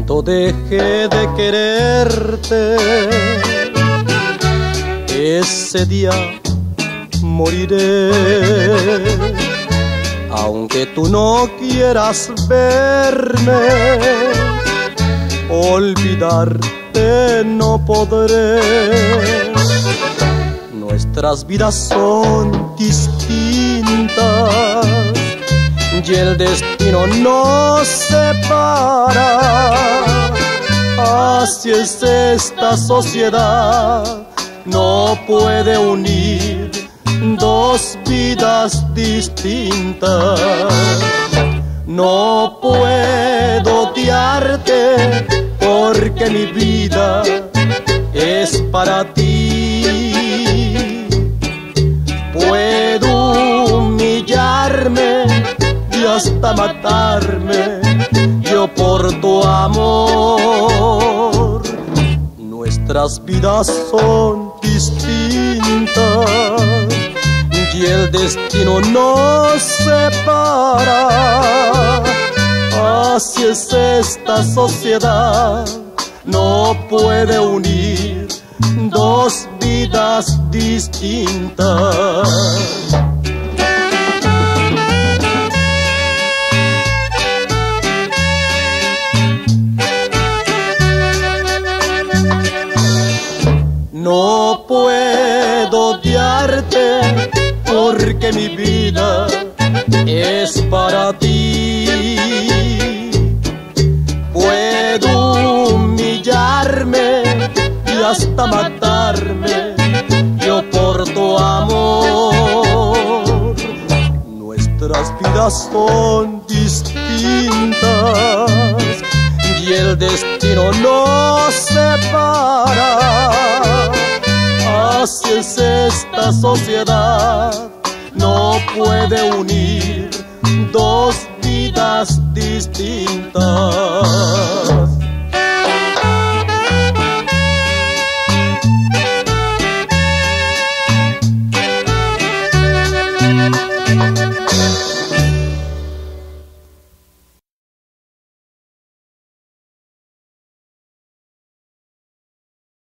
Cuando dejé de quererte, ese día moriré. Aunque tú no quieras verme, olvidarte no podré. Nuestras vidas son distintas y el destino nos separa. Así es esta sociedad, no puede unir dos vidas distintas. No puedo odiarte porque mi vida es para ti. Puedo humillarme y hasta matarme yo por tu amor. Nuestras vidas son distintas y el destino nos separa. Así es esta sociedad, no puede unir dos vidas distintas. No puedo odiarte porque mi vida es para ti. Puedo humillarme y hasta matarme yo por tu amor. Nuestras vidas son distintas y el destino nos separa. Así es esta sociedad, no puede unir dos vidas distintas.